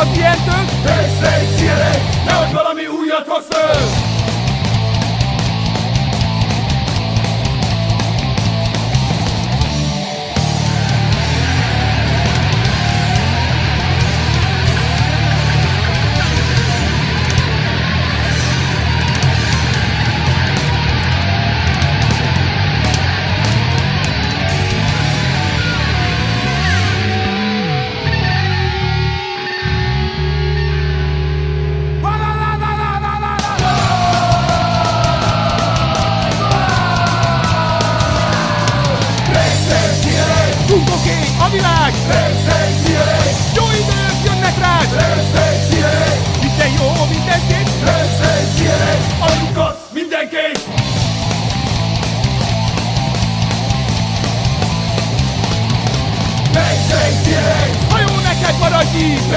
az ilyentől? Szélek, nehogy valami újat hoz föl! A világ! Jó idők jönnek rád! Minden jó, minden szép! Alukasz mindenképp! Ha jó neked maradj így!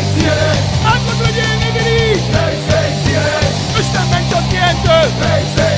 Áldott legyél, Nigiri! Isten ments az ilyentől!